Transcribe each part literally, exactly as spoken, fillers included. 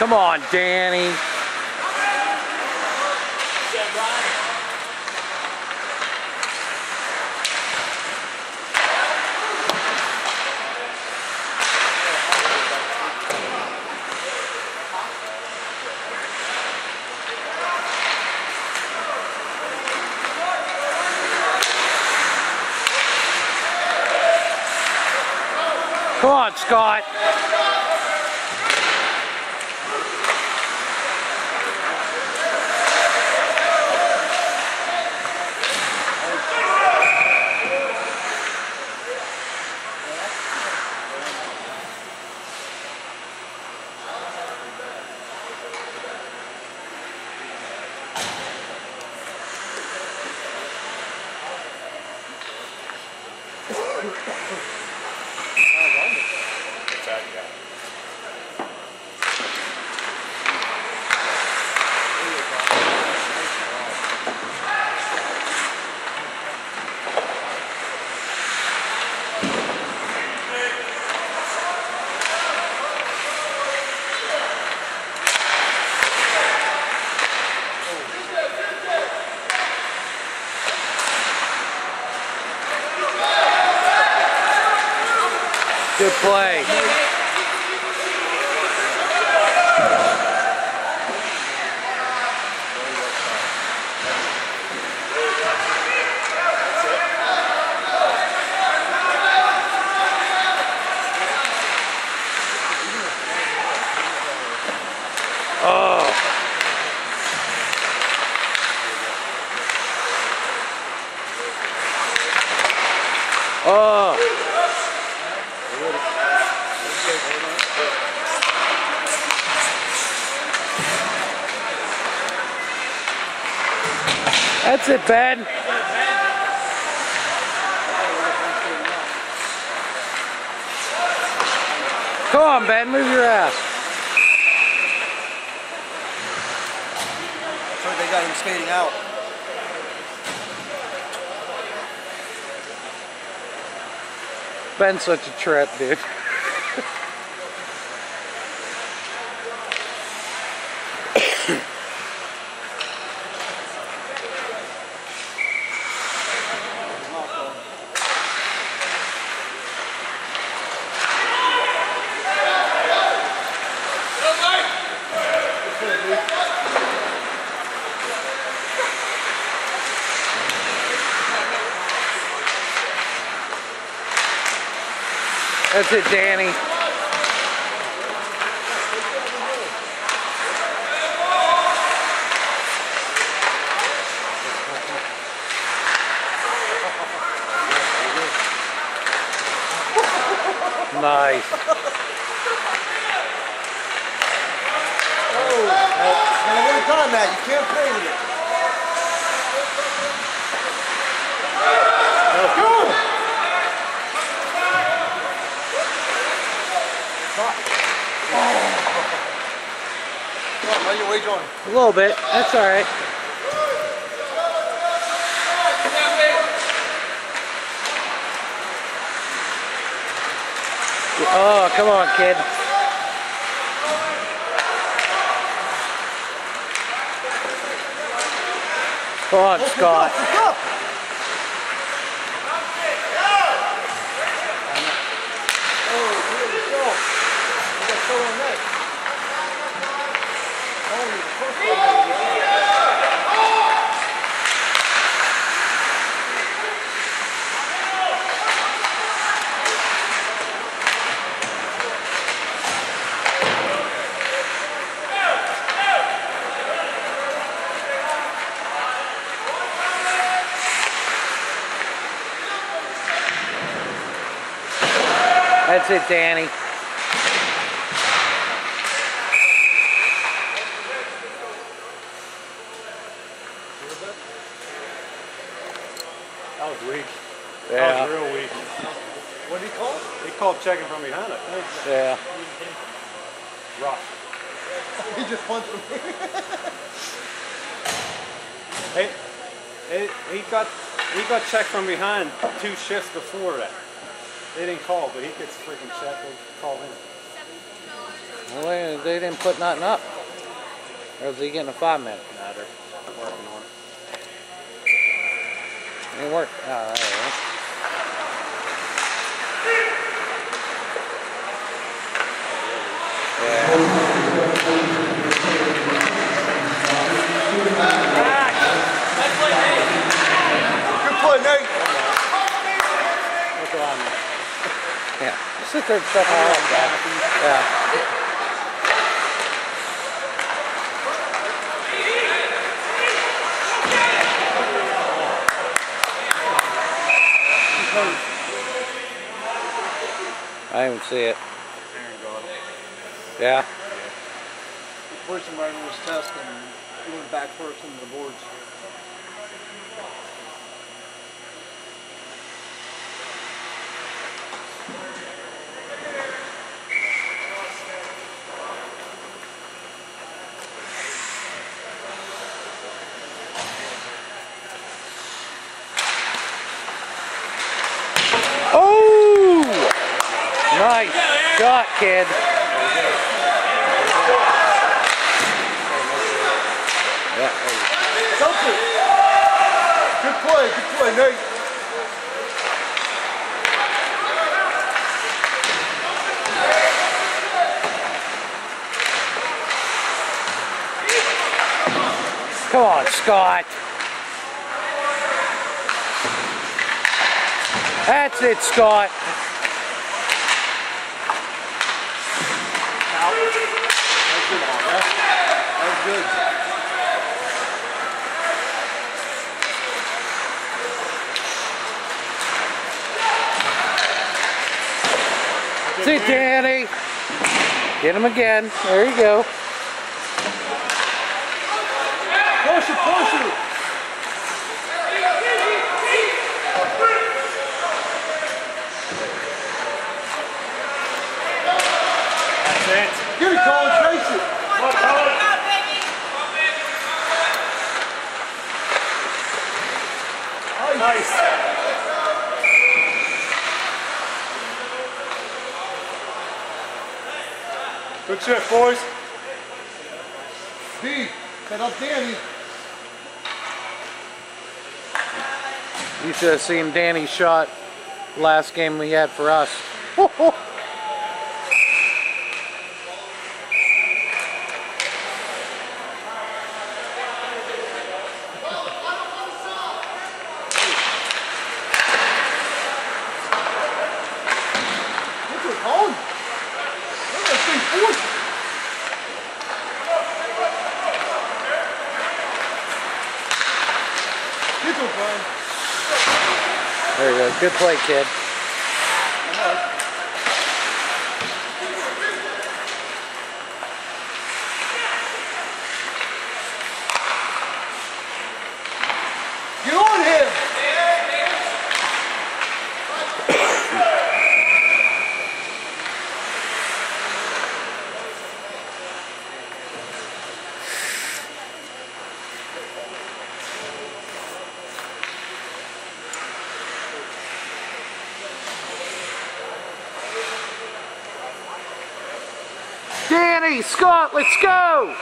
Come on, Danny. Come on, Scott. Good play. Oh. Oh. That's it, Ben. Come on, Ben, move your ass. I heard they got him skating out. Ben's such a trip, dude. That's it, Danny. Nice. Oh, now one time, Matt, you can't play with it. Go! How you wage on? A little bit. That's all right. Oh, come on, kid. Come on, Scott. That's it, Danny. That was weak. Yeah. That was real weak. What did he call? He called checking from behind it. Yeah. Rough. He just punched him. Hey, hey, he got he got checked from behind two shifts before that. They didn't call, but he gets freaking checked. They call him. Well, they, they didn't put nothing up. Or is he getting a five minute? Nah, they're working on it. It worked. Oh, there we go. Yeah. Good play, Nate. Look around there. Yeah. Just sit there and stuff all up, guy. Yeah. I didn't even see it. Yeah. The person running this test and he went back first into the boards. Oh! Nice shot, kid. Yeah. Something. Good play, good play, Nate. Come on, Scott. That's it, Scott. That's good. That's good. See, Danny. Get him again. There you go. Push it, push it. That's it. Get it, Colin, chase it. Come on, Colin. Nice. Good shit, boys. D, set up Danny. You should have seen Danny's shot last game we had for us. Look at Colin. Look at that thing forward. Get to it, Brian. There you go. Good play, kid. Get on him. Danny, Scott, let's go!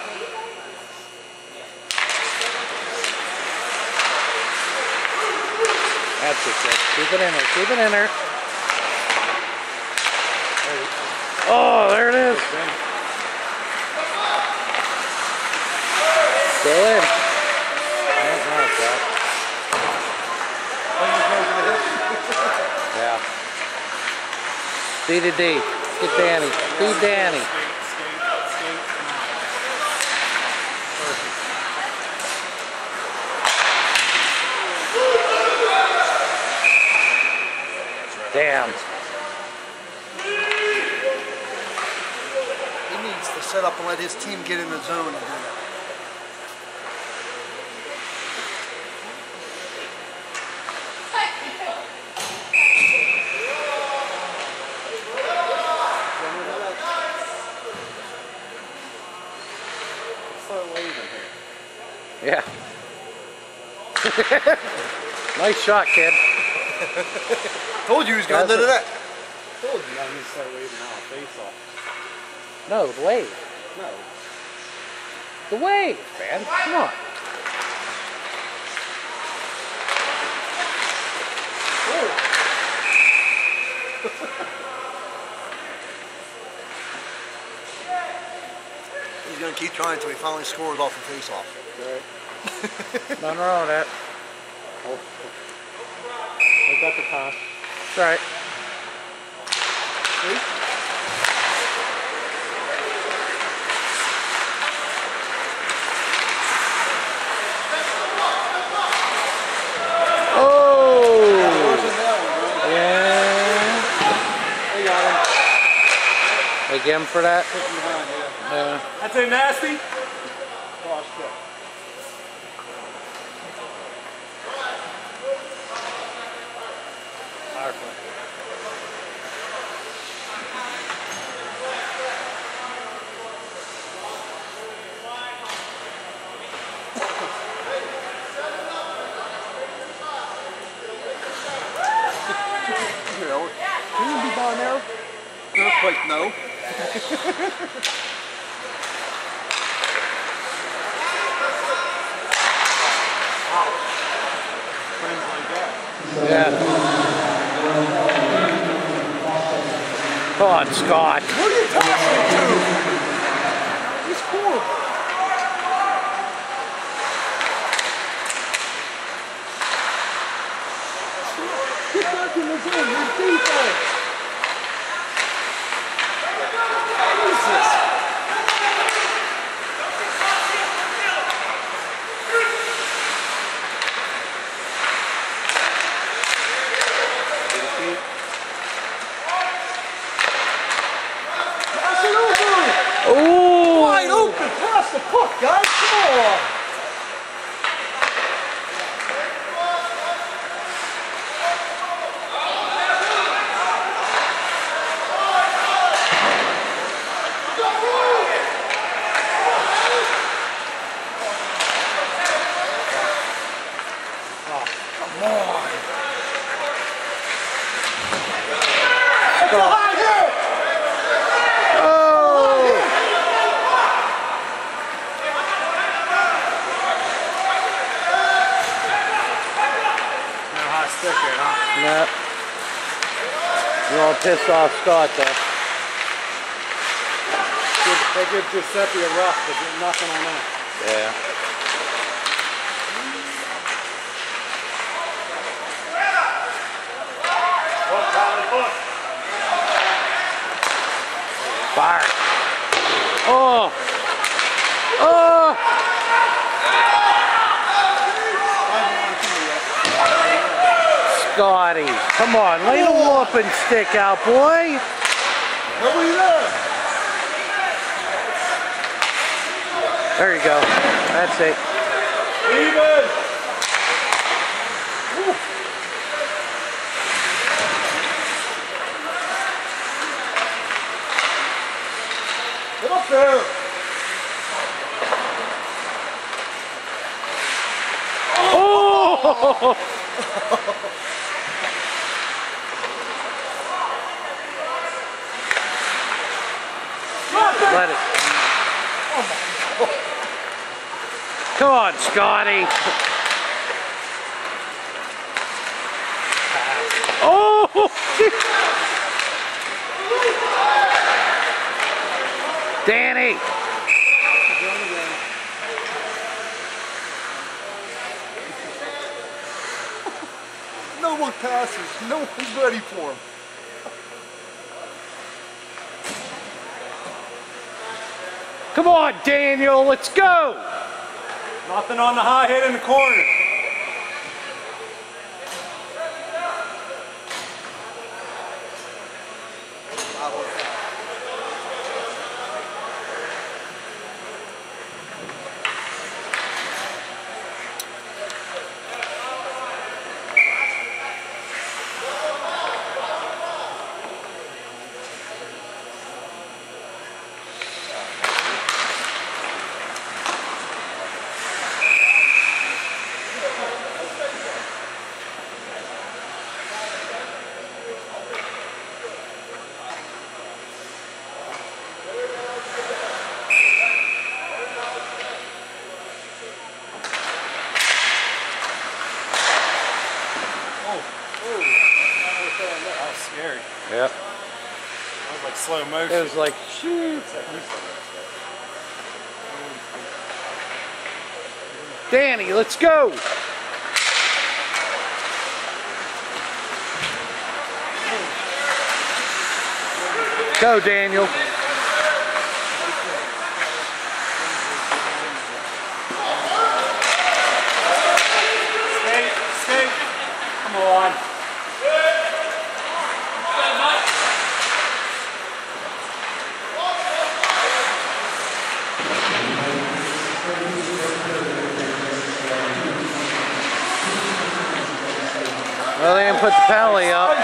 That's it, kid. Keep it in there. Keep it in there. Oh, there it is. Still in. Oh, no, it's out. Yeah. D to D. Get Danny. Feed Danny. Damn. He needs to set up and let his team get in the zone and do that. Yeah. Nice shot, kid. Told you he was going to do that. Told you I need to start waving out face off. No, the wave. No. The wave, man. Come on. He's going to keep trying until he finally scores off the face-off. Right. Nothing wrong with that. Oh. I got the pass. It's all right. See? Get him for that? Behind, yeah. Yeah. That's a nasty. Cross check. Powerful. You know, can you be down there? Earthquake, no. Yeah. Come on, Scott. What are you tossing to? He's horrible. Get back in the zone. Your defense. Jesus. Ooh! Wide open, pass the puck, guys, come on! Oh, come on! It's a high hit! Sticker, huh? No. You're all pissed off Scott though. They give Giuseppe a rough, but there's nothing on that. Yeah. Look, Colin, look. Fire. Oh. Oh. Scotty, come on, lay the whooping stick out, boy. Nobody there. There you go. That's it. Even. Woo. Get up there. Oh! Let it. Oh my God. Come on, Scotty. Oh! Danny. No one passes. No one's ready for him. Come on, Daniel, let's go! Nothing on the high hit in the corner. like slow motion. It was like, shoot. Danny, let's go. Go, Daniel. Skate, skate. Come on. Well, they didn't put the penalty up.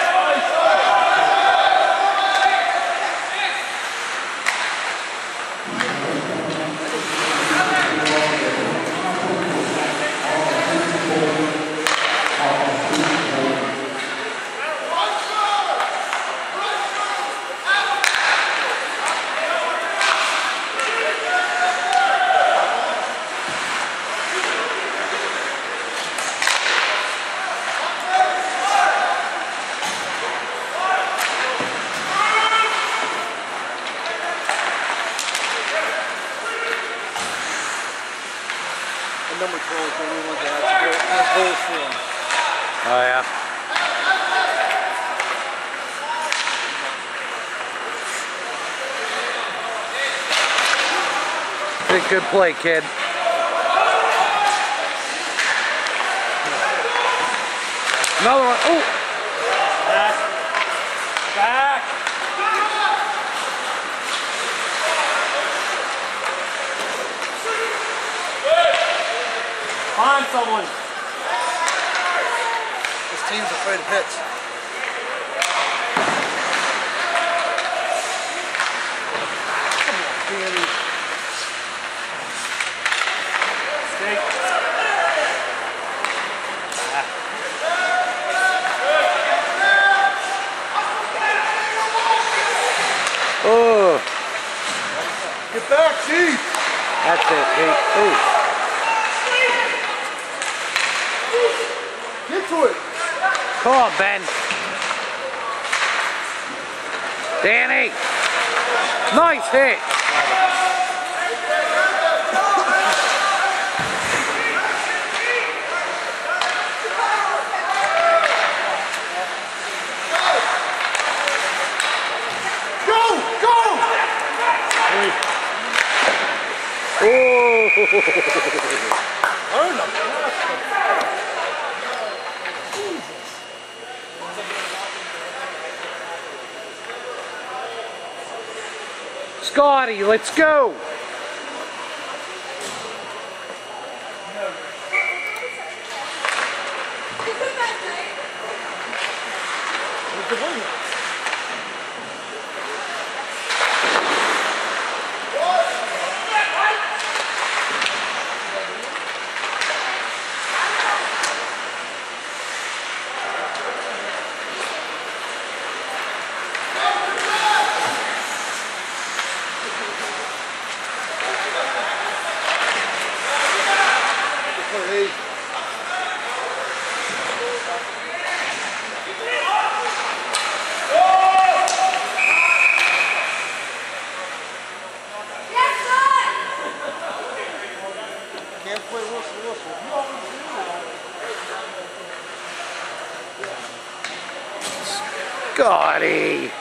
Number twelve is the only one that has holes for them. Oh, yeah. Good, good play, kid. Another one. Oh! Back. Back. Find someone. This team's afraid of hits. Danny. Skate. Oh! Get back, Chief! That's it. Hey, oh! Get to it! Come on, Ben. Danny! Nice hit! Go! Go! Oh! Earn them! Scotty, let's go! Can't play whistle, whistle. You always do that. Scotty!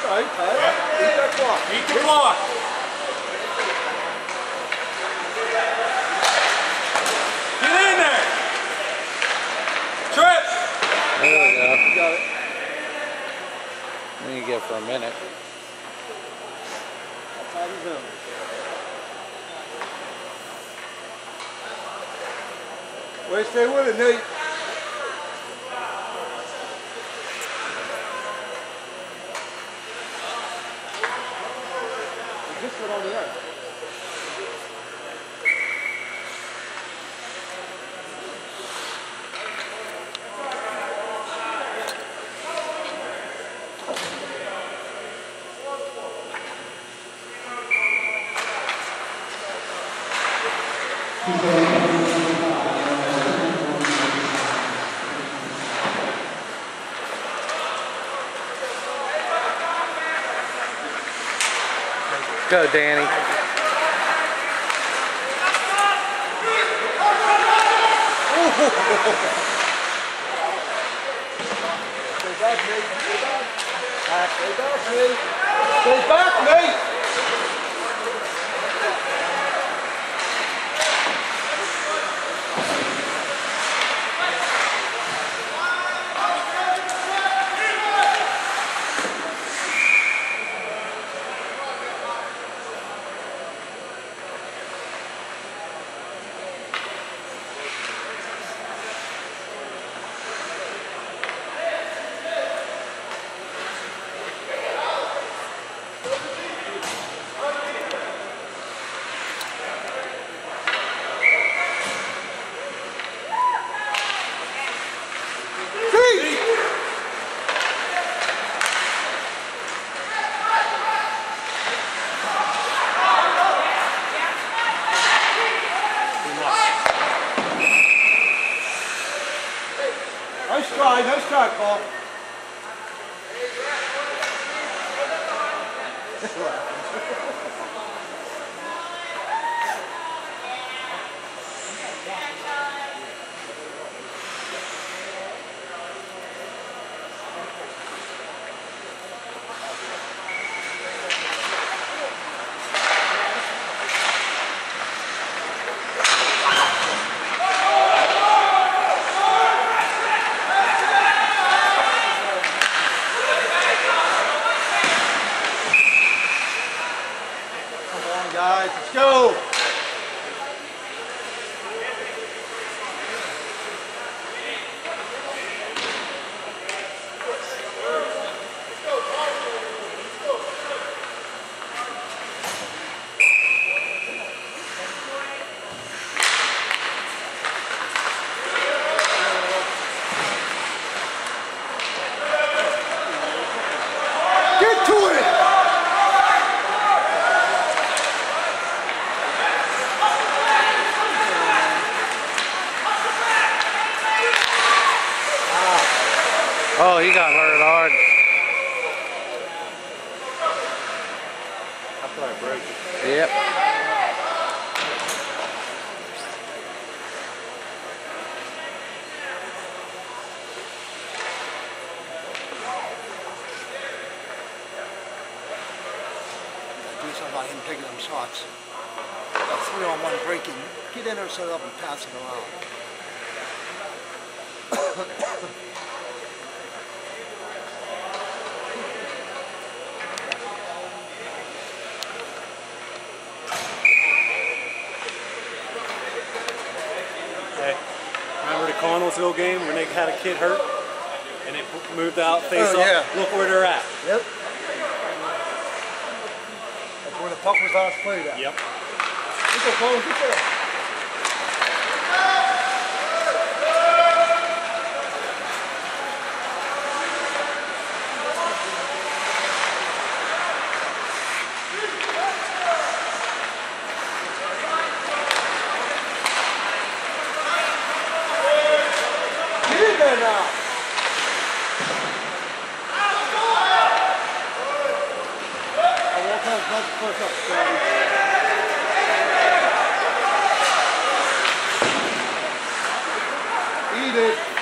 all right, Pat. Eat that clock. Eat the clock. Get in there. Trip. There we go. You got it. Let me get for a minute. That's how you do. Way to stay with it, Nate. You just got on the edge. Go, Danny. Stay back, Nate. Stay back. Stay back, Nate. Stay back, Nate. Nice try, nice try, Paul. Guys, let's go! Get to it! Oh, he got hurt hard. I thought I broke it. Yep. Do something about him taking them shots. A three on one breaking. Get in there, set it up, and pass it around. Hey, remember the Connellsville game when they had a kid hurt and it moved out face Oh, up? yeah. Look where they're at. Yep. That's where the puck was last played at. Yep. Get there, Paul. Get there. Get in there now. I walk out, not the first up, Scotty. Eat it.